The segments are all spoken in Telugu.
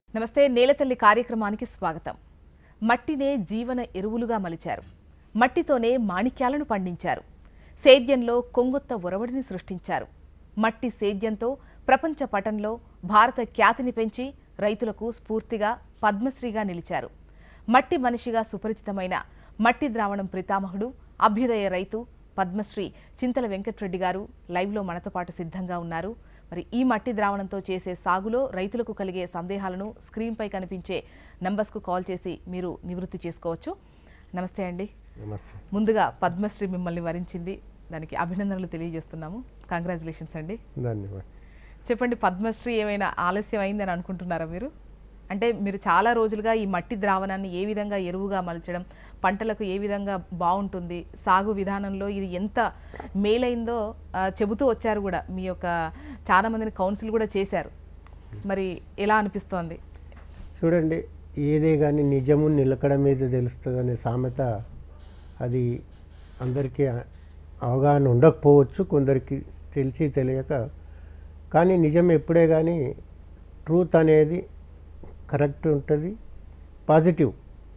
నమస్తే నేలతల్లి కార్యక్రమానికి స్వాగతం. మట్టినే జీవన ఎరువులుగా మలిచారు. మట్టితోనే మాణిక్యాలను పండించారు. సేద్యంలో కొంగొత్త ఒరవడిని సృష్టించారు. మట్టి సేద్యంతో ప్రపంచ పటంలో భారత ఖ్యాతిని పెంచి రైతులకు స్ఫూర్తిగా పద్మశ్రీగా నిలిచారు. మట్టి మనిషిగా సుపరిచితమైన మట్టి ద్రావణం పితామహుడు, అభ్యుదయ రైతు పద్మశ్రీ చింతల వెంకటరెడ్డి గారు లైవ్లో మనతో పాటు సిద్ధంగా ఉన్నారు. మరి ఈ మట్టి ద్రావణంతో చేసే సాగులో రైతులకు కలిగే సందేహాలను స్క్రీన్పై కనిపించే నంబర్స్కు కాల్ చేసి మీరు నివృత్తి చేసుకోవచ్చు. నమస్తే అండి. ముందుగా పద్మశ్రీ మిమ్మల్ని వరించింది, దానికి అభినందనలు తెలియజేస్తున్నాము. కంగ్రాచులేషన్స్ అండి. ధన్యవాదాలు. చెప్పండి, పద్మశ్రీ ఏమైనా ఆలస్యం అయిందని అనుకుంటున్నారా మీరు? అంటే మీరు చాలా రోజులుగా ఈ మట్టి ద్రావణాన్ని ఏ విధంగా ఎరువుగా మలచడం, పంటలకు ఏ విధంగా బాగుంటుంది, సాగు విధానంలో ఇది ఎంత మేలైందో చెబుతూ వచ్చారు కూడా. మీ యొక్క చాలా మందిని కౌన్సిల్ కూడా చేశారు. మరి ఎలా అనిపిస్తోంది? చూడండి, ఏదే కానీ నిజము నిలకడ మీద తెలుస్తుంది అనే సామెత, అది అందరికీ అవగాహన ఉండకపోవచ్చు, కొందరికి తెలిసి తెలియక. కానీ నిజం ఎప్పుడే కానీ ట్రూత్ అనేది కరెక్ట్ ఉంటుంది, పాజిటివ్.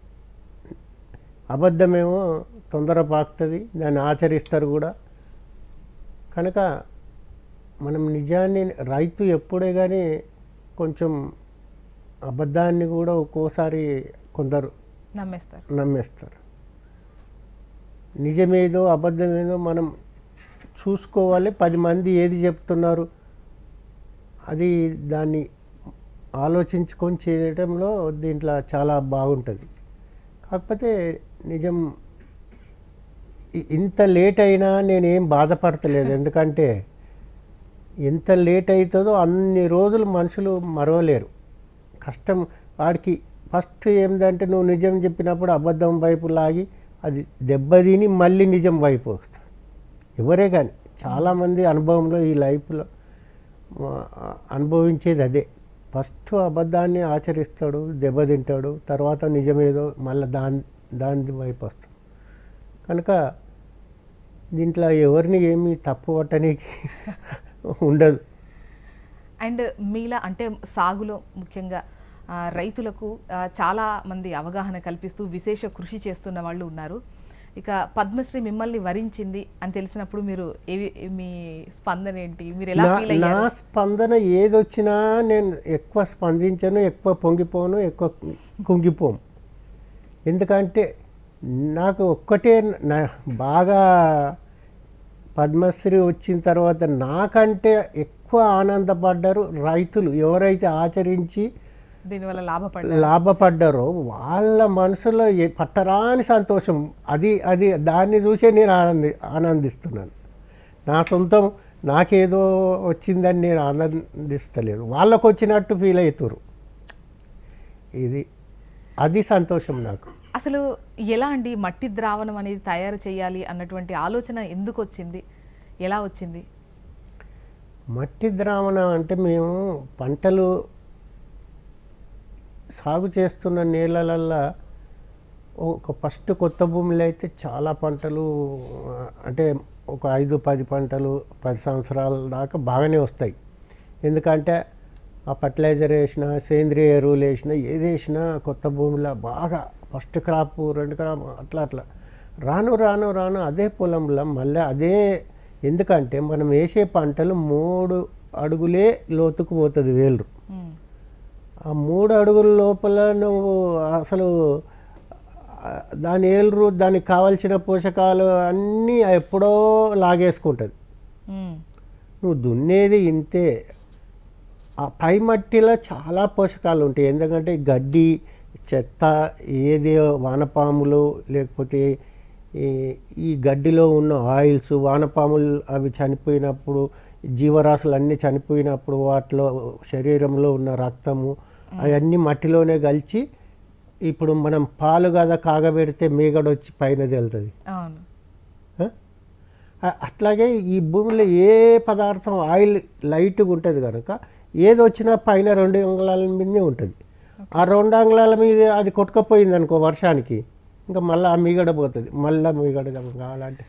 అబద్ధమేమో తొందర పాకుతుంది, దాన్ని ఆచరిస్తారు కూడా. కనుక మనం నిజాన్ని, రైతు ఎప్పుడే కానీ కొంచెం అబద్ధాన్ని కూడా ఒక్కోసారి కొందరు నమ్మేస్తారు. నిజమేదో అబద్ధమేదో మనం చూసుకోవాలి. 10 మంది ఏది చెప్తున్నారు అది దాన్ని ఆలోచించుకొని చేయడంలో దీంట్లో చాలా బాగుంటుంది. కాకపోతే నిజం ఇంత లేట్ అయినా నేనేం బాధపడతలేదు. ఎందుకంటే ఎంత లేట్ అవుతుందో అన్ని రోజులు మనుషులు మరవలేరు. కష్టం వాడికి ఫస్ట్ ఏంటంటే, నువ్వు నిజం చెప్పినప్పుడు అబద్ధం వైపు లాగి అది దెబ్బతిని మళ్ళీ నిజం వైపు వస్తాడు. ఎవరే కానీ చాలామంది అనుభవంలో ఈ లైఫ్లో అనుభవించేది అదే. ఫస్ట్ అబద్ధాన్ని ఆచరిస్తాడు, దెబ్బతింటాడు, తర్వాత నిజమేదో మళ్ళీ దాని వైపు వస్తాడు. కనుక దీంట్లో ఎవరిని ఏమీ తప్పు పట్టడానికి ఉండదు. అండ్ మీలా అంటే సాగులో ముఖ్యంగా రైతులకు చాలా మంది అవగాహన కల్పిస్తూ విశేష కృషి చేస్తున్న వాళ్ళు ఉన్నారు. ఇక పద్మశ్రీ మిమ్మల్ని వరించింది అని తెలిసినప్పుడు మీరు మీ స్పందన ఏంటి? మీరు ఎలా ఫీల్ అయ్యారు? నా స్పందన ఏదొచ్చినా నేను ఎక్కువ స్పందించను, ఎక్కువ పొంగిపోను, ఎక్కువ కుంగిపోను. ఎందుకంటే నాకు ఒక్కటే బాగా పద్మశ్రీ వచ్చిన తర్వాత నాకంటే ఎక్కువ ఆనందపడ్డారు రైతులు. ఎవరైతే ఆచరించి దీనివల్ల లాభపడ్డారో వాళ్ళ మనసులో పట్టరాని సంతోషం. అది దాన్ని చూసే నేను ఆనందిస్తున్నాను. నా సొంతం నాకేదో వచ్చిందని నేను ఆనందిస్తలేదు, వాళ్ళకు వచ్చినట్టు ఫీల్ అవుతారు. అది సంతోషం నాకు. అసలు ఎలా అండి మట్టి ద్రావణం అనేది తయారు చేయాలి అన్నటువంటి ఆలోచన ఎందుకు వచ్చింది, ఎలా వచ్చింది? మట్టి ద్రావణం అంటే మేము పంటలు సాగు చేస్తున్న నేలలల్లో ఫస్ట్ కొత్త భూమిలో అయితే చాలా పంటలు, అంటే ఒక 5-10 పంటలు 10 సంవత్సరాల దాకా బాగానే వస్తాయి. ఎందుకంటే ఆ ఫర్టిలైజర్ వేసినా, సేంద్రియ ఎరువులు వేసినా, ఏది వేసినా కొత్త భూమిలో బాగా ఫస్ట్ క్రాప్ 2 క్రాప్ అట్లా రాను అదే పొలంలో మళ్ళీ అదే. ఎందుకంటే మనం వేసే పంటలు 3 అడుగులే లోతుకు పోతుంది వేలు. ఆ 3 అడుగుల లోపల నువ్వు అసలు దాని ఏళ్ళు, దానికి కావాల్సిన పోషకాలు అన్నీ ఎప్పుడో లాగేసుకుంటుంది. నువ్వు దున్నేది ఇంతే. ఆ పై మట్టిలో చాలా పోషకాలు ఉంటాయి. ఎందుకంటే గడ్డి, చెత్త, ఏది వానపాములు, లేకపోతే ఈ గడ్డిలో ఉన్న ఆయిల్స్, వానపాములు అవి చనిపోయినప్పుడు, జీవరాశులు అన్నీ చనిపోయినప్పుడు వాటిలో శరీరంలో ఉన్న రక్తము అవన్నీ మట్టిలోనే కలిసి, ఇప్పుడు మనం పాలు కదా కాగబెడితే మీగడ వచ్చి పైన తేలుతుంది. అట్లాగే ఈ భూమిలో ఏ పదార్థం ఆయిల్ లైట్గా ఉంటుంది కనుక ఏది వచ్చినా పైన 2 అంగుళాల మీదనే ఉంటుంది. ఆ 2 అంగుళాల మీద అది కొట్టుకపోయింది అనుకో వర్షానికి, ఇంకా మళ్ళీ ఆ మీగడ పోతుంది. మళ్ళీ మీగడ కావాలంటే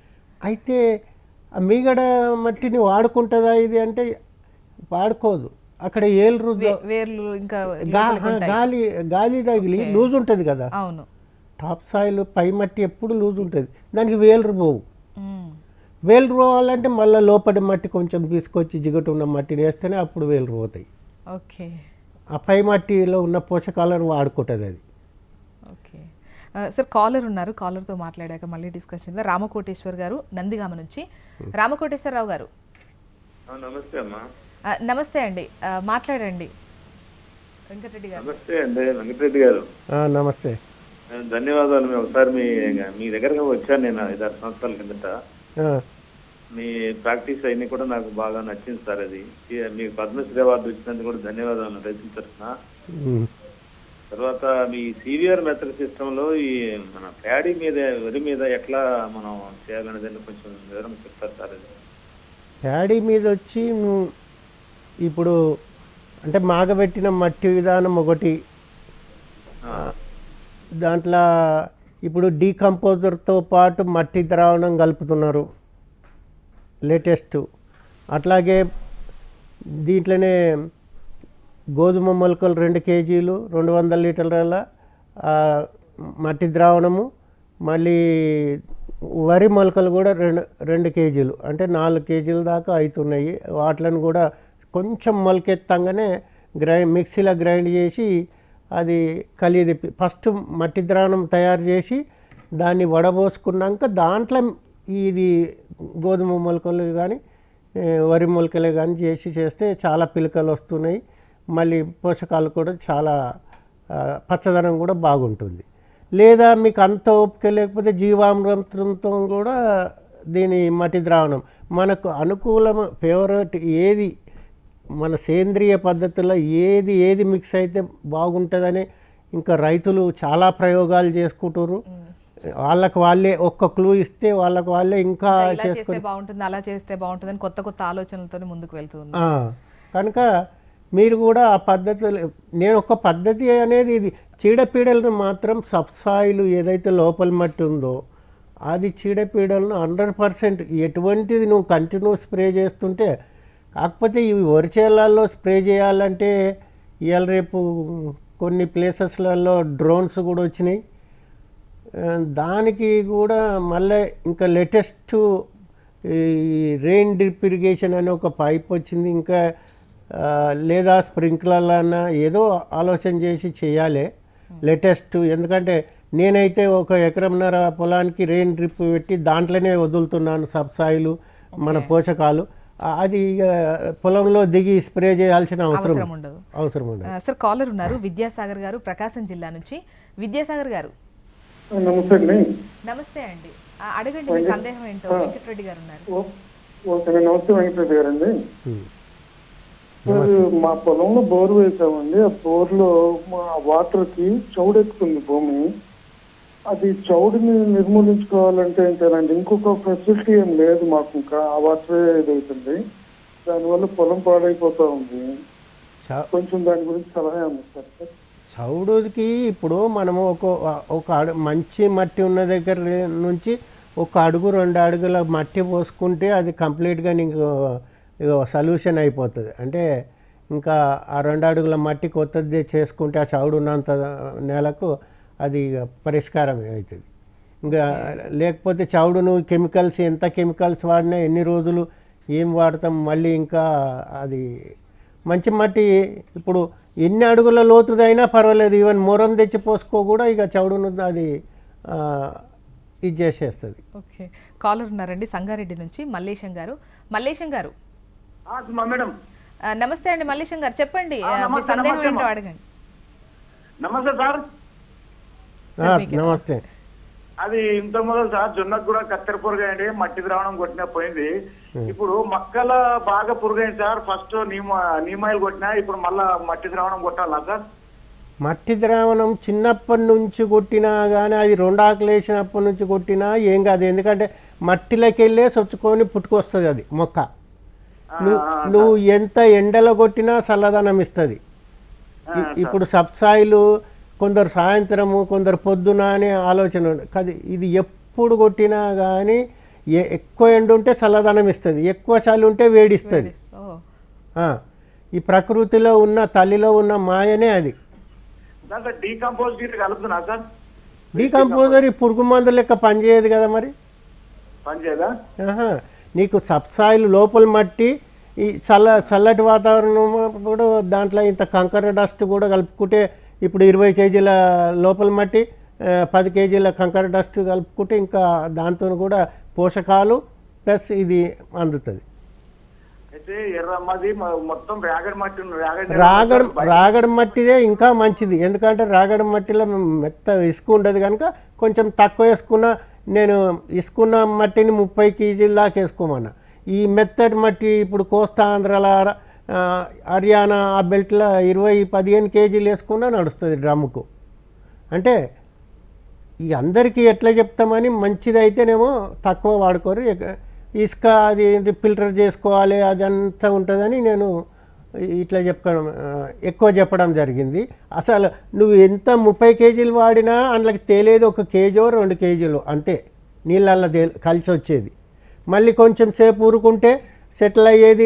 అయితే ఆ మీగడ మట్టిని వాడుకుంటుందా ఇది అంటే వాడుకోదు. అక్కడ ఏళ్ళు వేర్లు ఇంకా గాలి గాలి తగిలి లూజ్ ఉంటుంది కదా, అవును టాప్ సాయిల్ పై మట్టి ఎప్పుడు లూజ్ ఉంటుంది, దానికి వేలు పోవు. వేలు పోవాలంటే మళ్ళీ లోపలి మట్టి కొంచెం తీసుకొచ్చి జిగటు ఉన్న మట్టిని వేస్తేనే అప్పుడు వేలు పోతాయి. ఓకే, ఆ పై మట్టిలో ఉన్న పోషకాలను వాడుకుంటుంది అది. ఓకే సార్, కాలర్ ఉన్నారు, కాలర్తో మాట్లాడాక మళ్ళీ డిస్కస్ చేద్దాం. రామకోటేశ్వర్ గారు నందిగామ నుంచి. రామకోటేశ్వరరావు గారు నమస్తే అమ్మా. నమస్తే అండి, మాట్లాడండి. వెంకటరెడ్డి గారు. నమస్తే అండి వెంకటరెడ్డి గారు. నమస్తే, ధన్యవాదాలు. మేము ఒకసారి మీ దగ్గరగా వచ్చాను నేను 5-6 సంవత్సరాల కిందట. మీ ప్రాక్టీస్ అయినా కూడా నాకు బాగా నచ్చింది సార్. అది మీకు పద్మశ్రీ అవార్డు వచ్చినందుకు కూడా ధన్యవాదాలు రైతుల తరఫున. తర్వాత మీ సివిఆర్ మెథడ్ సిస్టంలో ఈ మన ప్యాడీ మీద వరి మీద ఎట్లా మనం చేయాలనేది కొంచెం వివరం చెప్తారు సార్. అది ప్యాడీ మీద వచ్చి ఇప్పుడు అంటే మాగబెట్టిన మట్టి విధానం ఒకటి, దాంట్లో ఇప్పుడు డీకంపోజర్తో పాటు మట్టి ద్రావణం కలుపుతున్నారు లేటెస్ట్. అట్లాగే దీంట్లోనే గోధుమ మొలకలు 2 కేజీలు 200 లీటర్ల మట్టి ద్రావణము, మళ్ళీ వరి మొలకలు కూడా 2 కేజీలు, అంటే 4 కేజీల దాకా అవుతున్నాయి. వాటిని కూడా కొంచెం మొలకెత్తంగానే మిక్సీలో గ్రైండ్ చేసి అది కలిది ఫస్ట్ మట్టి ద్రావణం తయారు చేసి దాన్ని వడబోసుకున్నాక దాంట్లో ఇది గోధుమ మొలకలు కానీ వరి మొలకలు కానీ చేస్తే చాలా పిలకలు వస్తున్నాయి. మళ్ళీ పోషకాలు కూడా చాలా పచ్చదనం కూడా బాగుంటుంది. లేదా మీకు అంత ఓపిక లేకపోతే జీవామృతంతో కూడా దీని మట్టి ద్రావణం మనకు అనుకూలం ఫేవరెట్ ఏది మన సేంద్రియ పద్ధతిలో ఏది మిక్స్ అయితే బాగుంటుందని ఇంకా రైతులు చాలా ప్రయోగాలు చేసుకుంటారు. వాళ్ళకు వాళ్ళే ఒక్క క్లూ ఇస్తే వాళ్ళకు వాళ్ళే ఇంకా చేస్తే బాగుంటుంది, అలా చేస్తే బాగుంటుంది అని కొత్త కొత్త ఆలోచనలతో ముందుకు వెళ్తుంది. కనుక మీరు కూడా ఆ పద్ధతులు, నేను ఒక పద్ధతి అనేది ఇది చీడపీడలను మాత్రం సబ్సాయిల్ ఏదైతే లోపల మట్టి ఉందో అది చీడపీడలను 100% ఎటువంటిది నువ్వు కంటిన్యూ స్ప్రే చేస్తుంటే, కాకపోతే ఇవి వరిచేళ్లలో స్ప్రే చేయాలంటే ఇవాళ రేపు కొన్ని ప్లేసెస్లలో డ్రోన్స్ కూడా వచ్చినాయి. దానికి కూడా మళ్ళీ ఇంకా లేటెస్ట్ ఈ రెయిన్ డ్రిప్ ఇరిగేషన్ అనే ఒక పైప్ వచ్చింది. ఇంకా లేదా స్ప్రింక్లర్లు అన్నా ఏదో ఆలోచన చేసి చేయాలి లేటెస్ట్. ఎందుకంటే నేనైతే 1 ఎకరంన్నర పొలానికి రెయిన్ డ్రిప్ పెట్టి దాంట్లోనే వదులుతున్నాను సబ్సాయిలు మన పోషకాలు. అది పొలంలో దిగి స్ప్రే చేయాల్సిన అవసరం ఉండదు. సార్, కాలర్ ఉన్నారు విద్యాసాగర్ గారు ప్రకాశం జిల్లా నుంచి. విద్యాసాగర్ గారు నమస్తే అండి. నమస్తే అండి, అడగండి మీ సందేహం ఏంటో. వెంకటరెడ్డి గారు ఉన్నారు. నమస్తే వెంకటరెడ్డి గారండి. మా పొలంలో బోర్ వేసామండి. ఆ బోర్లో మా వాటర్కి చౌడెక్కుతుంది భూమి. అది చౌడుని నిర్మూలించుకోవాలంటే ఏంటంటే ఇంకొక ఫెసిలిటీ ఏం లేదు మాకు, ఇంకా ఆ వాటరే ఇదవుతుంది. దానివల్ల పొలం పాడైపోతా ఉంది. కొంచెం దాని గురించి సలహా ఇస్తారు సార్. చౌడుకి ఇప్పుడు మనము ఒక మంచి మట్టి ఉన్న దగ్గర నుంచి 1 అడుగు 2 అడుగుల మట్టి పోసుకుంటే అది కంప్లీట్గా నీకు సొల్యూషన్ అయిపోతుంది. అంటే ఇంకా ఆ 2 అడుగుల మట్టి కొత్తది చేసుకుంటే ఆ చౌడు ఉన్నంత నేలకు అది పరిష్కారం అవుతుంది. ఇంకా లేకపోతే చౌడు నువ్వు కెమికల్స్ ఎంత కెమికల్స్ వాడినా ఎన్ని రోజులు ఏం వాడతాం, మళ్ళీ ఇంకా అది మంచి మట్టి ఇప్పుడు ఎన్ని అడుగుల లోతుదైనా పర్వాలేదు, ఈవెన్ మొరం తెచ్చి పోసుకో కూడా ఇక చౌడును అది ఇది చేసేస్తుంది. ఓకే, కాలర్ ఉన్నారండి సంగారెడ్డి నుంచి మల్లేశం గారు. మల్లేశం గారు మేడం నమస్తే అండి. మల్లేశం గారు చెప్పండి, మీ సందేహం ఏంటో అడగండి. నమస్తే సార్. నమస్తే. అది ఇంత మొదలు సార్ జొన్నకు కూడా కత్తెర పురుగైంది, మట్టి ద్రావణం కొట్టినా పోయింది. ఇప్పుడు మొక్కల బాగా పురుగైంది సార్. ఫస్ట్ నీమాయిల్ కొట్టినా, ఇప్పుడు మళ్ళా మట్టి ద్రావణం కొట్టాలా సార్? మట్టి ద్రావణం చిన్నప్పటి నుంచి కొట్టినా కానీ అది 2 ఆకులు వేసినప్పటి నుంచి కొట్టినా ఏం కాదు. ఎందుకంటే మట్టిలోకి వెళ్ళే సొచ్చుకొని పుట్టుకొస్తుంది అది మొక్క. నువ్వు ఎంత ఎండలో కొట్టినా చల్లదనం ఇస్తుంది. ఇప్పుడు సబ్సాయిలు కొందరు సాయంత్రము కొందరు పొద్దున అనే ఆలోచన కాదు. ఇది ఎప్పుడు కొట్టినా కానీ ఎక్కువ ఎండ ఉంటే చల్లదనం ఇస్తుంది, ఎక్కువ చలి ఉంటే వేడిస్తుంది. ఈ ప్రకృతిలో ఉన్న తల్లిలో ఉన్న మాయనే అది. దాంట్లో డీకంపోజ్ కలుపుతున్నా సార్. డీకంపోజర్ ఈ పురుగు మందు లెక్క పనిచేయదు కదా మరి. పనిచేయదా? నీకు సబ్సాయిల్ లోపల మట్టి ఈ చల్లటి వాతావరణం కూడా దాంట్లో ఇంత కంకర డస్ట్ కూడా కలుపుకుంటే ఇప్పుడు 20 కేజీల లోపల మట్టి 10 కేజీల కంకర డస్ట్ కలుపుకుంటే ఇంకా దాంతో కూడా పోషకాలు ప్లస్ ఇది అందుతుంది. అయితే ఎర్రమ్మది మొత్తం రాగడి మట్టిదే ఇంకా మంచిది. ఎందుకంటే రాగడి మట్టిలో మెత్త ఇసుక ఉండదు కనుక కొంచెం తక్కువ వేసుకున్న, నేను ఇసుకున్న మట్టిని 30 కేజీల దాకా వేసుకోమన్నా. ఈ మెత్తటి మట్టి ఇప్పుడు కోస్తా ఆంధ్రాల హర్యానా ఆ బెల్ట్లో 20-15 కేజీలు వేసుకున్నా నడుస్తుంది డ్రమ్ముకు. అంటే ఈ అందరికీ ఎట్లా చెప్తామని మంచిది అయితేనేమో తక్కువ వాడుకోరు, ఇసుక అది ఫిల్టర్ చేసుకోవాలి అదంతా ఉంటుందని నేను ఇట్లా ఎక్కువ చెప్పడం జరిగింది. అసలు నువ్వు ఎంత 30 కేజీలు వాడినా అందులోకి తేలేది 1 కేజీ 2 కేజీలు అంతే నీళ్ళల్లో కలిసి వచ్చేది. మళ్ళీ కొంచెం సేపు ఊరుకుంటే సెటిల్ అయ్యేది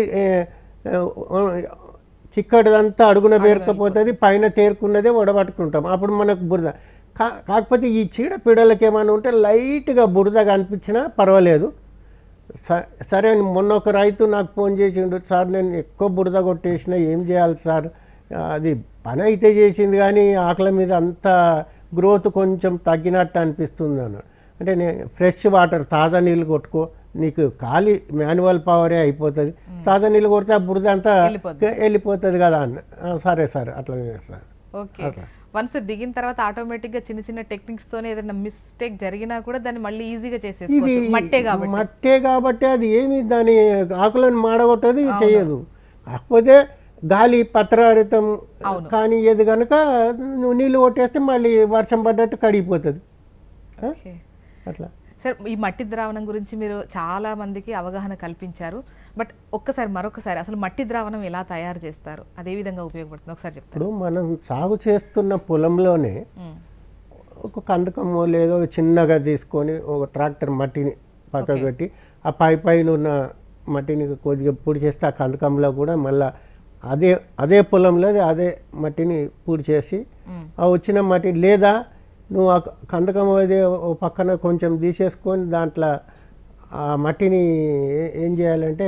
చిక్కటిదంతా అడుగున పేరుకపోతుంది, పైన తేరుకున్నదే వడబట్టుకుంటాం, అప్పుడు మనకు బురద. కాకపోతే ఈ చీడపీడలకి ఏమైనా ఉంటే లైట్గా బురద కనిపించినా పర్వాలేదు. సరే మొన్న ఒక రైతు నాకు ఫోన్ చేసిండు, సార్ నేను ఎక్కువ బురద కొట్టేసిన ఏం చేయాలి సార్, అది పని అయితే చేసింది కానీ ఆకలి మీద అంత గ్రోత్ కొంచెం తగ్గినట్టు అనిపిస్తుంది అన్నాడు. అంటే నేను ఫ్రెష్ వాటర్ తాజా నీళ్ళు కొట్టుకో, నీకు ఖాళీ మాన్యువల్ పవరే అయిపోతుంది, తాజా నీళ్ళు కొడితే ఆ బురద అంతా వెళ్ళిపోతుంది కదా అన్న. సరే సార్ అట్లా చేస్తాను. ఓకే, వన్స్ దిగిన తర్వాత ఆటోమేటిక్గా చిన్న చిన్న టెక్నిక్స్ తోనే ఏదైనా మిస్టేక్ జరిగినా కూడా దాన్ని మళ్ళీ ఈజీగా చేసేసుకోవచ్చు. మట్టే కాబట్టి అది ఏమి దాని ఆకులను మాడగొట్టదు చేయదు. కాకపోతే గాలి పత్రహరితం కానీ ఏది కనుక నువ్వు నీళ్ళు కొట్టేస్తే మళ్ళీ వర్షం పడ్డట్టు కడిగిపోతుంది అట్లా. సార్, ఈ మట్టి ద్రావణం గురించి మీరు చాలా మందికి అవగాహన కల్పించారు. బట్ మరొకసారి అసలు మట్టి ద్రావణం ఎలా తయారు చేస్తారు, అదే విధంగా ఉపయోగపడుతుంది ఒకసారి చెప్తారు. ఇప్పుడు మనం సాగు చేస్తున్న పొలంలోనే ఒక కందకమో లేదో చిన్నగా తీసుకొని ఒక ట్రాక్టర్ మట్టిని పక్కకు పెట్టి ఆ పైన ఉన్న మట్టిని కొద్దిగా పొడి చేస్తే ఆ కందకంలో కూడా మళ్ళీ అదే పొలంలో అదే మట్టిని పొడి చేసి ఆ వచ్చిన మట్టి, లేదా నువ్వు ఆ కందకం అది పక్కన కొంచెం తీసేసుకొని దాంట్లో ఆ మట్టిని ఏం చేయాలంటే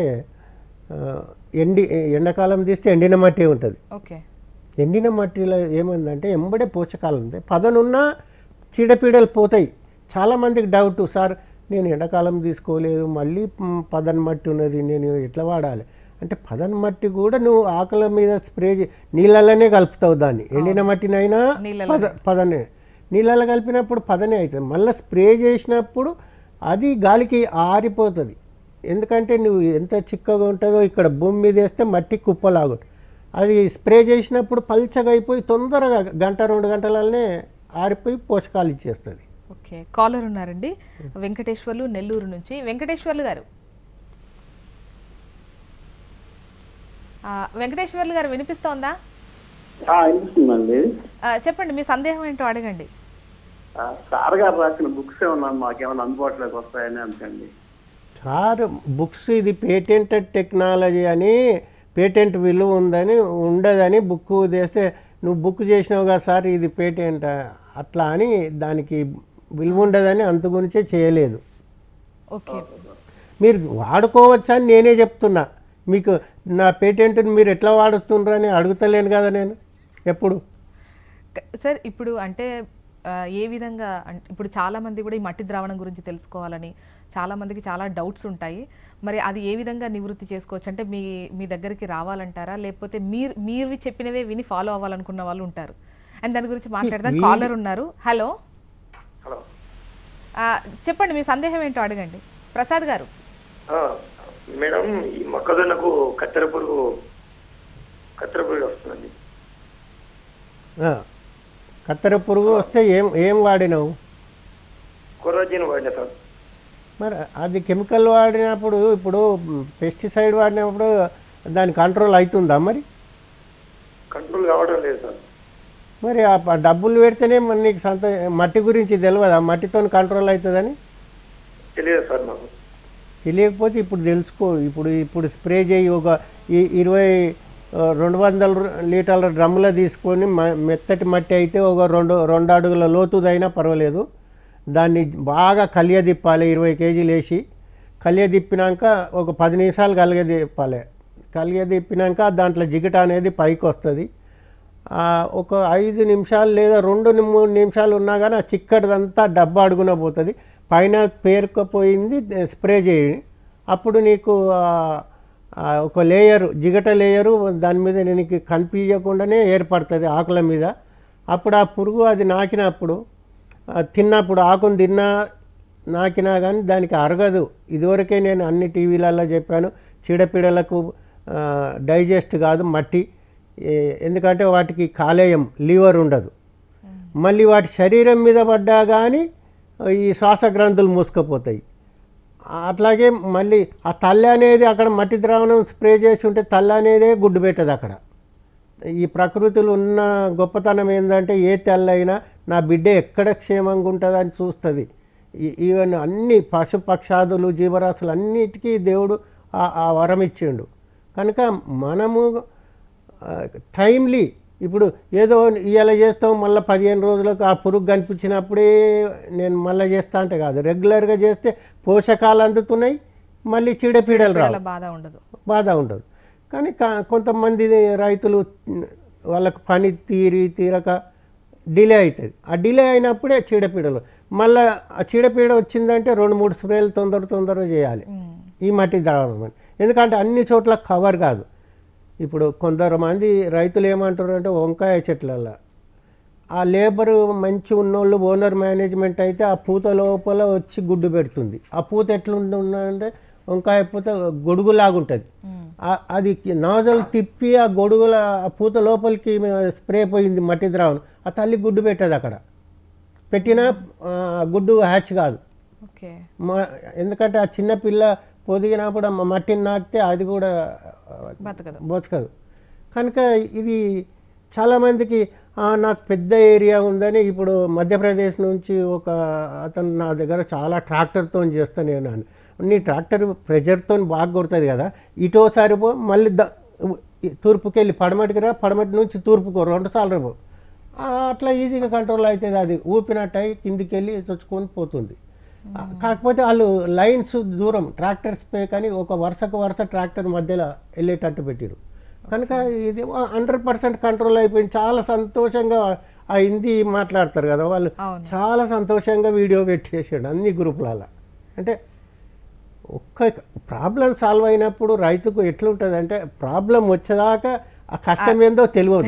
ఎండాకాలం తీస్తే ఎండిన మట్టి ఉంటుంది. ఎండిన మట్టిలో ఏమైందంటే ఎంబడే పోషకాలు ఉంటాయి, పదనున్నా చీడపీడలు పోతాయి. చాలామందికి డౌట్, సార్ నేను ఎండాకాలం తీసుకోలేదు మళ్ళీ పదన మట్టి ఉన్నది నేను ఎట్లా వాడాలి అంటే, పదన మట్టి కూడా నువ్వు ఆకుల మీద స్ప్రే నీళ్ళలోనే కలుపుతావు దాన్ని. ఎండిన మట్టినైనా పదనే నీళ్ళలో కలిపినప్పుడు పదనే అవుతుంది. మళ్ళీ స్ప్రే చేసినప్పుడు అది గాలికి ఆరిపోతుంది. ఎందుకంటే నువ్వు ఎంత చిక్కగా ఉంటుందో ఇక్కడ భూమి మీద వేస్తే మట్టి కుప్పలాగుంటుంది, అది స్ప్రే చేసినప్పుడు పల్చగా అయిపోయి తొందరగా 1-2 గంటలనే ఆరిపోయి పోషకాలు ఇచ్చేస్తుంది. ఓకే, కాలర్ ఉన్నారండి, వెంకటేశ్వర్లు నెల్లూరు నుంచి. వెంకటేశ్వర్లు గారు, వినిపిస్తోందా? చెప్పండి, మీ సందేహం ఏంటో అడగండి. సార్ గారు రాసిన బుక్స్ ఏమన్నా మాకేమైనా అందుబాటులోకి వస్తాయని అనుకోండి. సార్ బుక్స్ ఇది పేటెంటెడ్ టెక్నాలజీ అని, పేటెంట్ విలువ ఉండదని బుక్ చేస్తే నువ్వు బుక్ చేసినావు కదా సార్ ఇది పేటెంట్ అట్లా అని దానికి విలువ ఉండదని అంత గురించే చేయలేదు. ఓకే, మీరు వాడుకోవచ్చా అని నేనే చెప్తున్నా. మీకు నా పేటెంట్ని మీరు ఎట్లా వాడుతుండ్రని అడుగుతలేను కదా నేను ఎప్పుడు. సార్ ఇప్పుడు అంటే ఏ విధంగా, ఇప్పుడు చాలామంది కూడా ఈ మట్టి ద్రావణం గురించి తెలుసుకోవాలని చాలామందికి చాలా డౌట్స్ ఉంటాయి. మరి అది ఏ విధంగా నివృత్తి చేసుకోవచ్చు అంటే మీ దగ్గరికి రావాలంటారా, లేకపోతే మీరు చెప్పినవే విని ఫాలో అవ్వాలనుకున్న వాళ్ళు ఉంటారు? అండ్ దాని గురించి మాట్లాడదాం. కాలర్ ఉన్నారు. హలో, చెప్పండి, మీ సందేహం ఏంటో అడగండి. ప్రసాద్ గారు. మేడం, ఈ మొక్కజొన్నకు కత్తెర పురుగు వస్తుందండి. కత్తెర పురుగు వస్తే ఏం వాడినావు? కొరోజిన్ వాడినా సార్. మరి అది కెమికల్ వాడినప్పుడు, ఇప్పుడు పెస్టిసైడ్ వాడినప్పుడు దాని కంట్రోల్ అవుతుందా? మరి కంట్రోల్ కావడం లేదు సార్. మరి ఆ డబ్బులు పెడితేనే నీకు మట్టి గురించి తెలియదా మట్టితో కంట్రోల్ అవుతుందని? తెలియదు సార్ నాకు. తెలియకపోతే ఇప్పుడు తెలుసుకో. ఇప్పుడు స్ప్రే చేయి, ఒక 200 లీటర్ల డ్రమ్ములో తీసుకొని మెత్తటి మట్టి అయితే ఒక 2 అడుగుల లోతుదైనా పర్వాలేదు. దాన్ని బాగా కలియదిప్పాలి. 20 కేజీలు వేసి కలియదిప్పినాక ఒక 10 నిమిషాలు కలియదిప్పాలి. కలియదిప్పినాక దాంట్లో జిగట అనేది పైకి వస్తుంది. ఒక 5 నిమిషాలు లేదా 2-3 నిమిషాలు ఉన్నా కానీ ఆ చిక్కటిదంతా డబ్బా అడుగున పోతుంది. పైన పేరుకుపోయింది స్ప్రే చేయండి. అప్పుడు నీకు ఒక లేయరు జిగట లేయరు దాని మీద నీకు కనిపించకుండానే ఏర్పడుతుంది ఆకుల మీద. అప్పుడు ఆ పురుగు అది నాకినప్పుడు తిన్నప్పుడు ఆకును నాకినా కానీ దానికి అరగదు. ఇదివరకే నేను అన్ని టీవీలలో చెప్పాను, చీడపీడలకు డైజెస్ట్ కాదు మట్టి. ఎందుకంటే వాటికి కాలేయం లివర్ ఉండదు. మళ్ళీ వాటి శరీరం మీద పడ్డా కానీ ఈ శ్వాస గ్రంథులు మూసుకుపోతాయి. అట్లాగే మళ్ళీ ఆ తల్లి అనేది అక్కడ మట్టి ద్రావణం స్ప్రే చేసి ఉంటే తల్లి అనేదే గుడ్డు పెట్టదు అక్కడ. ఈ ప్రకృతిలో ఉన్న గొప్పతనం ఏంటంటే ఏ తెల్లైనా నా బిడ్డ ఎక్కడ క్షేమంగా ఉంటుందని చూస్తుంది. ఈవెన్ అన్ని పశుపక్షాదులు జీవరాశులు అన్నిటికీ దేవుడు ఆ వరం ఇచ్చిండు. కనుక మనము టైమ్లీ ఇప్పుడు ఏదో ఇవాళ చేస్తాం మళ్ళీ 15 రోజులకు ఆ పురుగు కనిపించినప్పుడే నేను మళ్ళీ చేస్తా అంటే కాదు. రెగ్యులర్గా చేస్తే పోషకాలు అందుతున్నాయి, మళ్ళీ చీడపీడలు రావు, బాధ ఉండదు. కానీ కొంతమంది రైతులు వాళ్ళకు పని తీరక డిలే అవుతుంది. ఆ డిలే అయినప్పుడే చీడపీడలు మళ్ళీ ఆ చీడపీడ వచ్చిందంటే 2-3 స్ప్రేలు తొందరగా చేయాలి ఈ మట్టి ద్రావణం అని. ఎందుకంటే అన్ని చోట్ల కవర్ కాదు. ఇప్పుడు కొందరుమంది రైతులు ఏమంటారు అంటే వంకాయ చెట్లల్లో ఆ లేబరు మంచి ఉన్నోళ్ళు ఓనర్ మేనేజ్మెంట్ అయితే ఆ పూత లోపల వచ్చి గుడ్డు పెడుతుంది. ఆ పూత ఎట్లుంటుందంటే వంకాయ పూత గొడుగులాగుంటుంది. అది నాజల్ తిప్పి ఆ గొడుగుల ఆ పూత లోపలికి స్ప్రే పోయింది మట్టి ద్రావణం, ఆ తల్లి గుడ్డు పెట్టదు. అక్కడ పెట్టిన గుడ్డు హ్యాచ్ కాదు. ఎందుకంటే ఆ చిన్న పిల్ల పొదిగినప్పుడు మట్టిని నాకితే అది కూడా బతకదు. కనుక ఇది చాలామందికి నాకు పెద్ద ఏరియా ఉందని ఇప్పుడు మధ్యప్రదేశ్ నుంచి ఒక అతను నా దగ్గర చాలా ట్రాక్టర్తో చేస్తాను నేను. నీ ట్రాక్టర్ ప్రెజర్తో బాగా కొడుతుంది కదా, ఇటోసారి పో మళ్ళీ తూర్పుకి వెళ్ళి పడమటికి రా, పడమటి నుంచి తూర్పుకో 2 సార్లు పో, అట్లా ఈజీగా కంట్రోల్ అవుతుంది. అది ఊపినట్టు అయి కిందికి వెళ్ళి చొచ్చుకొని పోతుంది. కాకపోతే వాళ్ళు లైన్స్ దూరం ట్రాక్టర్ స్ప్రే కానీ ఒక వరుసకు వరుస ట్రాక్టర్ మధ్యలో వెళ్ళేటట్టు పెట్టారు. కనుక ఇది 100% కంట్రోల్ అయిపోయింది. చాలా సంతోషంగా ఆ హిందీ మాట్లాడతారు కదా వాళ్ళు, చాలా సంతోషంగా వీడియో పెట్టేసాడు అన్ని గ్రూపులలో. అంటే ఒక్క ప్రాబ్లం సాల్వ్ అయినప్పుడు రైతుకు ఎట్లుంటుంది అంటే ప్రాబ్లం వచ్చేదాకా ఆ కష్టం ఏందో తెలియదు.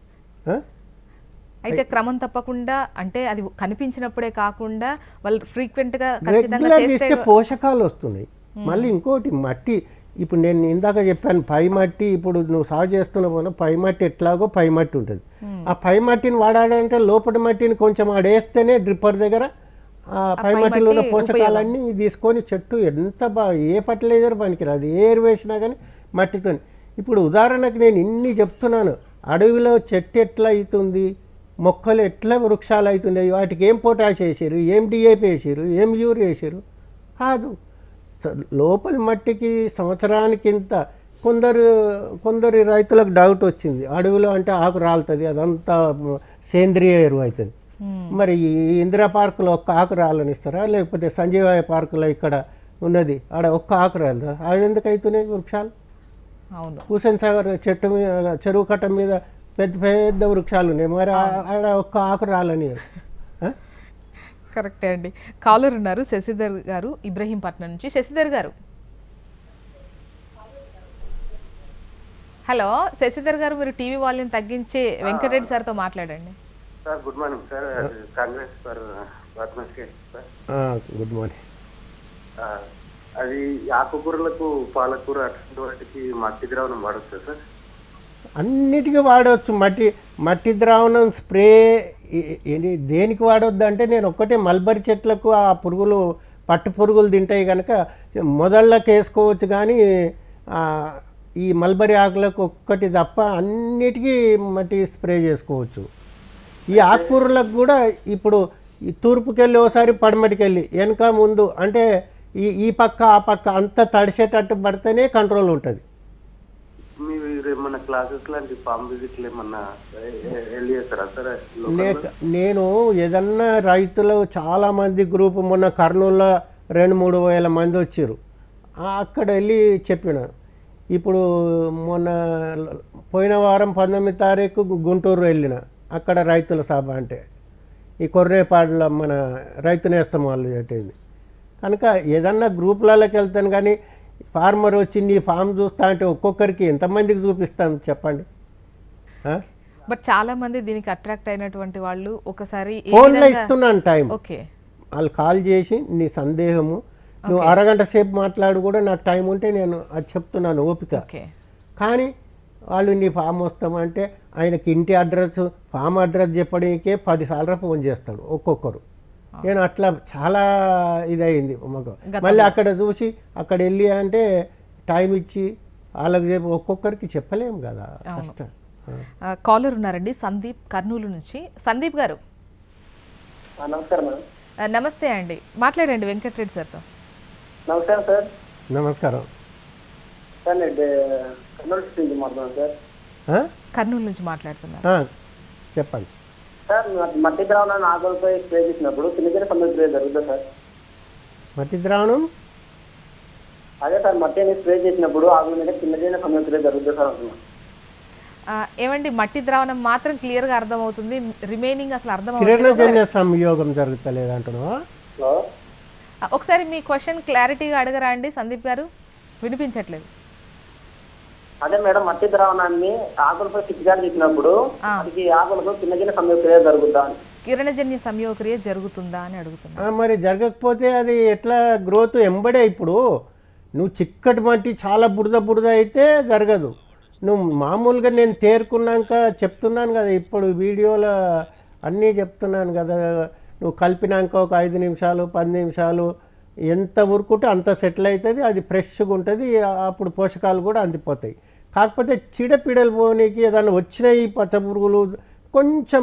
అయితే క్రమం తప్పకుండా అంటే అది కనిపించినప్పుడే కాకుండా వాళ్ళు ఫ్రీక్వెంట్గా పోషకాలు వస్తున్నాయి. మళ్ళీ ఇంకోటి మట్టి, ఇప్పుడు నేను ఇందాక చెప్పాను పై మట్టి, ఇప్పుడు నువ్వు సాగు చేస్తున్న పై మట్టి ఎట్లాగో పై మట్టి ఉంటుంది. ఆ పై మట్టిని వాడాలంటే లోపల మట్టిని కొంచెం ఆడేస్తేనే డ్రిప్పర్ దగ్గర ఆ పై మట్టిలో ఉన్న పోషకాలన్నీ తీసుకొని చెట్టు ఎంత బాగా ఏ ఫర్టిలైజర్ పనికిరాదు, ఏ ఎరువు వేసినా కానీ మట్టితో. ఇప్పుడు ఉదాహరణకు నేను ఇన్ని చెప్తున్నాను, అడవిలో చెట్టు ఎట్లా అవుతుంది, మొక్కలు ఎట్లా వృక్షాలు అవుతున్నాయి, వాటికి ఏం పొటాష్ వేసారు, ఏం డిఏపి వేసారు, ఏం యూరియా వేసారు కాదు. లోపలి మట్టికి సంవత్సరానికి ఇంత. కొందరు రైతులకు డౌట్ వచ్చింది, అడవిలో అంటే ఆకు రాలుతుంది, అదంతా సేంద్రియ ఎరువు అవుతుంది. మరి ఈ ఇందిరా పార్కులో ఒక్క ఆకు రాలని ఇస్తారా, లేకపోతే సంజీవాయ పార్కులో ఇక్కడ ఉన్నది ఆడ ఒక్క ఆకు రాలదా? అవి ఎందుకు అవుతున్నాయి వృక్షాలు? అవును, హుసేన్ సాగర్ చెట్టు మీద చెరువు కట్ట మీద పెద్ద వృక్షాలు ఉన్నాయి, మరి ఆడ ఒక్క ఆకు రాలని. కరెక్టే అండి. కాలర్ ఉన్నారు శశిధర్ గారు ఇబ్రహీంపట్నం నుంచి. శశిధర్ గారు, హలో శశిధర్ గారు, మీరు టీవీ వాల్యూమ్ తగ్గించి వెంకటరెడ్డి సార్తో మాట్లాడండి. Sir good morning sir, Congress for good morning. అది ఆకుకూరలకు పాలకూర అటువంటి వాటికి మట్టి ద్రావణం వాడచ్చు సార్? అన్నిటికీ వాడవచ్చు. మట్టి ద్రావణం స్ప్రే దేనికి వాడవద్దు అంటే, నేను ఒక్కటే మల్బరీ చెట్లకు ఆ పురుగులు పట్టు పురుగులు తింటాయి కనుక మొదళ్ళకి వేసుకోవచ్చు, కానీ ఈ మల్బరీ ఆకులకు ఒక్కటి తప్ప అన్నిటికీ మట్టి స్ప్రే చేసుకోవచ్చు. ఈ ఆకుకూరలకు కూడా ఇప్పుడు ఈ తూర్పుకెళ్ళి ఓసారి పడమటికెళ్ళి వెనక ముందు అంటే ఈ పక్క ఆ పక్క అంతా తడిసేటట్టు పడితేనే కంట్రోల్ ఉంటుంది. మీరు ఏమన్నా క్లాసెస్ లాంటి ఫామ్ విజిట్లు ఏమన్నా వెళ్ళి చేస్తారా సార్? లేక నేను ఏదన్నా రైతులు చాలామంది గ్రూపు మొన్న కర్నూలులో 2-3 వేల మంది వచ్చారు. అక్కడ వెళ్ళి చెప్పిన. ఇప్పుడు మొన్న పోయిన వారం 19 తారీఖు గుంటూరు వెళ్ళిన. అక్కడ రైతుల సభ అంటే ఈ కొర్రేపాడులో మన రైతు నేస్తం వాళ్ళు పెట్టింది. కనుక ఏదన్నా గ్రూపులలోకి వెళ్తాను, కానీ ఫార్మర్ వచ్చి నీ ఫామ్ చూస్తా అంటే ఒక్కొక్కరికి ఎంతమందికి చూపిస్తాను చెప్పండి? బట్ చాలా మంది దీనికి అట్రాక్ట్ అయినటువంటి వాళ్ళు ఒకసారి ఫోన్లో ఇస్తున్నాను టైం. ఓకే, వాళ్ళు కాల్ చేసి నీ సందేహము నువ్వు అరగంట సేపు మాట్లాడు కూడా నాకు టైం ఉంటే నేను అది చెప్తున్నాను ఓపిక. కానీ వాళ్ళు నీ ఫామ్ వస్తామంటే ఆయనకి ఇంటి అడ్రస్ ఫామ్ అడ్రస్ చెప్పడానికే 10 సార్లు ఫోన్ చేస్తాడు ఒక్కొక్కరు. నేను అట్లా చాలా ఇదయింది మాకు. మళ్ళీ అక్కడ చూసి అక్కడ వెళ్ళి అంటే టైం ఇచ్చి వాళ్ళకి చెప్పి ఒక్కొక్కరికి చెప్పలేము కదా, కష్టం. కాలర్ ఉన్నారండి, సందీప్ కర్నూలు నుంచి. సందీప్ గారు నమస్కారం. నమస్తే అండి, మాట్లాడండి వెంకటరెడ్డి సార్తో. నమస్కారం సార్. నమస్కారం సార్. నేను కర్నూలు నుంచి మాట్లాడుతున్నాను సార్. కర్నూలు నుంచి మాట్లాడుతున్నారు, చెప్పండి సార్. మట్టి ద్రావణాన్ని ఆకులపై స్ప్రే చేసినప్పుడు చిన్న చిన్న సమస్య జరుగుతుంది సార్. మట్టి ద్రావణం అదే సార్, మట్టిని స్ప్రే చేసినప్పుడు ఆకుల మీద చిన్న చిన్న సమస్య జరుగుతుంది సార్ అంటున్నాను. ఏమండి, మట్టి ద్రావణం మాత్రం క్లియర్ గా అర్థమవుతుంది, రిమైనింగ్ అసలు అర్థం కిరణజన్య సంయోగం జరుగుతలేదు అంటున్నావా? ఒకసారి మీ క్వశ్చన్ క్లారిటీగా అడగరా అండి సందీప్ గారు, వినిపించట్లేదు. అదే మేడం, మట్టి ద్రావణాన్ని ఆకులపై చిట్కాలు చేసినప్పుడు ఆకులకు చిన్న చిన్న సంయోగక్రియ జరుగుతుందా, కిరణజన్య సంయోగక్రియ జరుగుతుందా అని అడుగుతున్నా. మరి జరగకపోతే అది ఎట్లా గ్రోత్ ఎంబడే? ఇప్పుడు నువ్వు చిక్కటి మట్టి చాలా బురద అయితే జరగదు. నువ్వు మామూలుగా నేను తేరుకున్నాక చెప్తున్నాను కదా, ఇప్పుడు వీడియోలో అన్నీ చెప్తున్నాను కదా, నువ్వు కలిపినాక ఒక 5 నిమిషాలు 10 నిమిషాలు ఎంత ఉరుకుంటే అంత సెటిల్ అవుతుంది, అది ఫ్రెష్గా ఉంటుంది, అప్పుడు పోషకాలు కూడా అందిపోతాయి. కాకపోతే చీడపీడలు పోనీకి ఏదైనా వచ్చినాయి పచ్చపురుగులు కొంచెం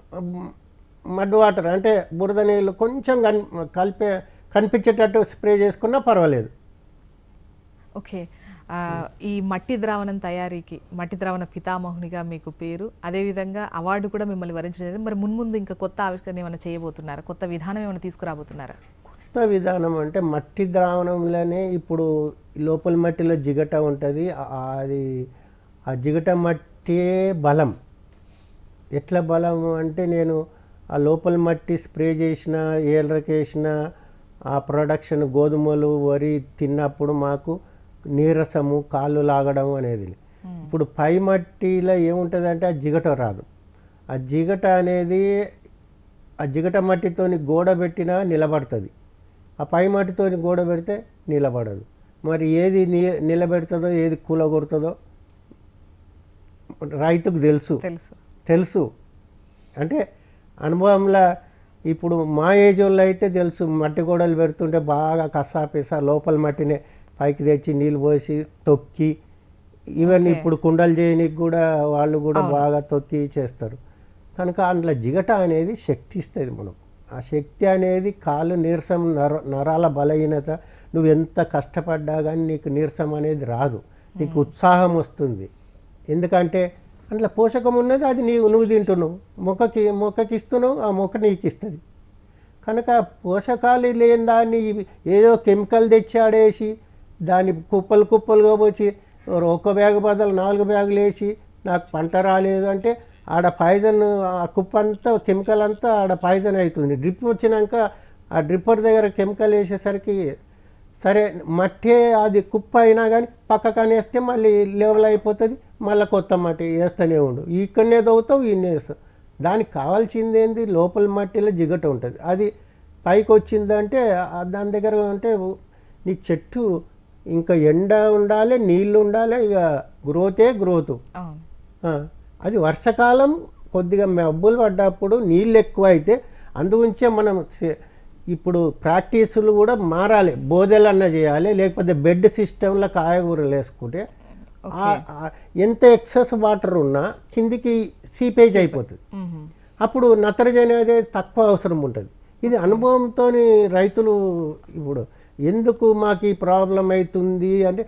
మడ్ వాటర్ అంటే బురద నీళ్ళు కొంచెం కనిపించేటట్టు స్ప్రే చేసుకున్నా పర్వాలేదు. ఓకే, ఈ మట్టి ద్రావణం తయారీకి మట్టి ద్రావణ పితామహునిగా మీకు పేరు, అదేవిధంగా అవార్డు కూడా మిమ్మల్ని వరించలేదు. మరి మున్ముందు ఇంకా కొత్త ఆవిష్కరణ ఏమైనా చేయబోతున్నారా, కొత్త విధానం ఏమైనా తీసుకురాబోతున్నారా? కొత్త విధానం అంటే మట్టి ద్రావణంలోనే ఇప్పుడు లోపల మట్టిలో జిగట ఉంటుంది, అది ఆ జిగట మట్టియే బలం. ఎట్లా బలం అంటే నేను ఆ లోపల మట్టి స్ప్రే చేసిన ఏళ్ళకేసిన ఆ ప్రొడక్షన్ గోధుమలు వరి తిన్నప్పుడు మాకు నీరసము కాళ్ళు లాగడం అనేది. ఇప్పుడు పై మట్టిలో ఏముంటుంది అంటే ఆ జిగట రాదు. ఆ జిగట అనేది ఆ జిగట మట్టితోని గోడ పెట్టినా నిలబడుతుంది, ఆ పై మట్టితోని గోడ పెడితే నిలబడదు. మరి ఏది నిలబెడుతుందో ఏది కూలగొడుతుందో రైతుకు తెలుసు. అంటే అనుభవంలో ఇప్పుడు మా ఏజ్ వాళ్ళు అయితే తెలుసు, మట్టి గోడలు పెడుతుంటే బాగా కసాపేసా లోపల మట్టినే పైకి తెచ్చి నీళ్ళు పోసి తొక్కి, ఈవెన్ ఇప్పుడు కుండలు చేయడానికి కూడా వాళ్ళు కూడా బాగా తొక్కి చేస్తారు. కనుక అందులో జిగట అనేది శక్తి ఇస్తుంది మనకు. ఆ శక్తి అనేది కాళ్ళు నీరసం నరాల బలహీనత, నువ్వు ఎంత కష్టపడ్డా కానీ నీకు నీరసం అనేది రాదు, నీకు ఉత్సాహం వస్తుంది. ఎందుకంటే అందులో పోషకం ఉన్నది, అది నువ్వు తింటున్నావు, మొక్కకి ఇస్తున్నావు, ఆ మొక్క నీకు ఇస్తుంది. కనుక పోషకాలు లేని దాన్ని ఏదో కెమికల్ తెచ్చి ఆడేసి దాన్ని కుప్పలుగా పోసి 1 బ్యాగ్ బదులు 4 బ్యాగులు వేసి నాకు పంట రాలేదు అంటే ఆడ పాయిజన్, ఆ కుప్ప అంతా కెమికల్ అంతా ఆడ పాయిజన్ అవుతుంది. డ్రిప్ వచ్చినాక ఆ డ్రిప్పర్ దగ్గర కెమికల్ వేసేసరికి సరే మట్టే అది కుప్ప అయినా కానీ పక్కకని వేస్తే మళ్ళీ లెవెల్ అయిపోతుంది, మళ్ళీ కొత్త మట్టి వేస్తూనే ఉండు, ఇక్కడనే దవ్వుతావు ఇన్నే వేస్తావు. దానికి కావాల్సింది ఏంది, లోపల మట్టిలో జిగట ఉంటుంది. అది పైకి వచ్చిందంటే దాని దగ్గర అంటే నీకు చెట్టు ఇంకా ఎండ ఉండాలి, నీళ్ళు ఉండాలి, ఇక గ్రోత్. అది వర్షాకాలం కొద్దిగా మబ్బులు పడ్డప్పుడు నీళ్ళు ఎక్కువ అయితే అందుగురించే మనం ఇప్పుడు ప్రాక్టీసులు కూడా మారాలి, బోదెలన్నా చేయాలి, లేకపోతే బెడ్ సిస్టంలో కాయగూరలు వేసుకుంటే ఎంత ఎక్సెస్ వాటర్ ఉన్నా కిందికి సీపేజ్ అయిపోతుంది, అప్పుడు నత్రజని అనేది తక్కువ అవసరం ఉంటుంది. ఇది అనుభవంతో రైతులు ఇప్పుడు ఎందుకు మాకు ఈ ప్రాబ్లం అవుతుంది అంటే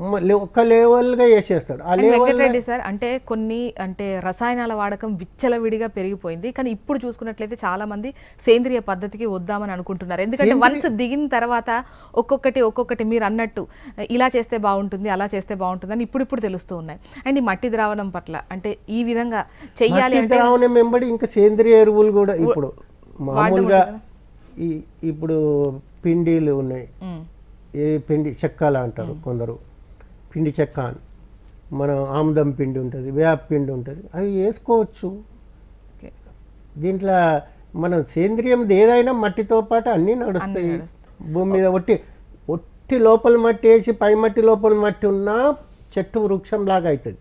ఒక లెవెల్గా వేసేస్తాడు. ఆ లెవెల్ వెంకటరెడ్డి సార్ అంటే కొన్ని అంటే రసాయనాల వాడకం విచ్చలవిడిగా పెరిగిపోయింది. కానీ ఇప్పుడు చూసుకున్నట్లయితే చాలా మంది సేంద్రియ పద్ధతికి వద్దామని అనుకుంటున్నారు. ఎందుకంటే వన్స్ దిగిన తర్వాత ఒక్కొక్కటి మీరు అన్నట్టు ఇలా చేస్తే బాగుంటుంది, అలా చేస్తే బాగుంటుంది అని ఇప్పుడు తెలుస్తూ ఉన్నాయి. అండ్ ఈ మట్టి ద్రావణం పట్ల అంటే ఈ విధంగా చెయ్యాలి అంటే ద్రావణం వెంబడి ఇంకా సేంద్రియ ఎరువులు కూడా ఇప్పుడు మామూలుగా ఇప్పుడు పిండిలు ఉన్నాయి. ఏ పిండి చెక్కలు అంటారు కొందరు, పిండి చెక్క అని, మన ఆముదం పిండి ఉంటుంది, వేప పిండి ఉంటుంది, అవి వేసుకోవచ్చు. దీంట్లో మనం సేంద్రియం ఏదైనా మట్టితో పాటు అన్నీ నడుస్తాయి. భూమి మీద ఒట్టి లోపల మట్టి వేసి పై మట్టి లోపల మట్టి ఉన్నా చెట్టు వృక్షం లాగా అవుతుంది.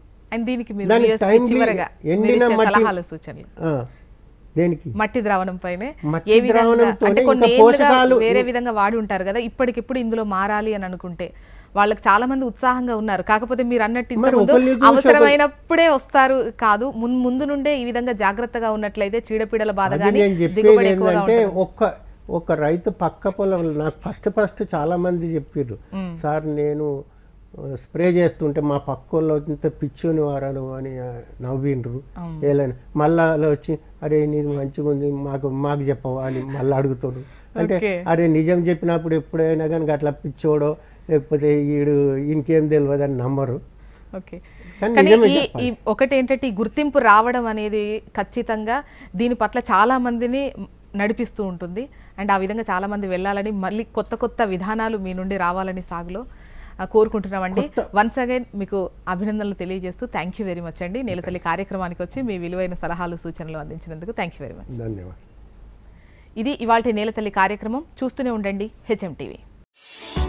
ఎండిన మట్టి దేనికి మట్టి ద్రావణం పైనే పోషకాలు వేరే విధంగా వాడి ఉంటారు కదా, ఇప్పటికిప్పుడు ఇందులో మారాలి అని అనుకుంటే వాళ్ళకి చాలా మంది ఉత్సాహంగా ఉన్నారు. కాకపోతే మీరు అన్నట్టు అవసరమైనప్పుడే వస్తారు కాదు, ముందు నుండే ఈ విధంగా జాగ్రత్తగా ఉన్నట్లయితే చీడపీడల బాధ కానీ దిగుబడి ఎక్కువగా ఉంటుంది. ఒక రైతు పక్క పొలం నాకు ఫస్ట్ చాలా మంది చెప్పారు, సార్ నేను స్ప్రే చేస్తుంటే మా పక్క వాళ్ళు ఇంత పిచ్చోని వారాను అని నవ్విండ్రు. ఏలైనా మళ్ళా వచ్చి అరే నీది మంచిగా ఉంది మాకు చెప్పవా అని మళ్ళీ అడుగుతాడు. అంటే అరే నిజం చెప్పినప్పుడు ఎప్పుడైనా కానీ అట్లా పిచ్చోడో లేకపోతే ఇంకేం తెలియదు అని నమ్మరు. ఒకటి ఏంటంటే ఈ గుర్తింపు రావడం అనేది ఖచ్చితంగా దీని పట్ల చాలా మందిని నడిపిస్తూ ఉంటుంది. అండ్ ఆ విధంగా చాలా మంది వెళ్ళాలని, మళ్ళీ కొత్త విధానాలు మీ నుండి రావాలని సాగులో కోరుకుంటున్నామండి. వన్స్ అగైన్ మీకు అభినందనలు తెలియజేస్తూ థ్యాంక్ యూ వెరీ మచ్ అండి. నేలతల్లి కార్యక్రమానికి వచ్చి మీ విలువైన సలహాలు సూచనలు అందించినందుకు థ్యాంక్ యూ వెరీ మచ్. ధన్యవాదాలు. ఇది ఇవాల్టి నేలతల్లి కార్యక్రమం. చూస్తూనే ఉండండి HM TV.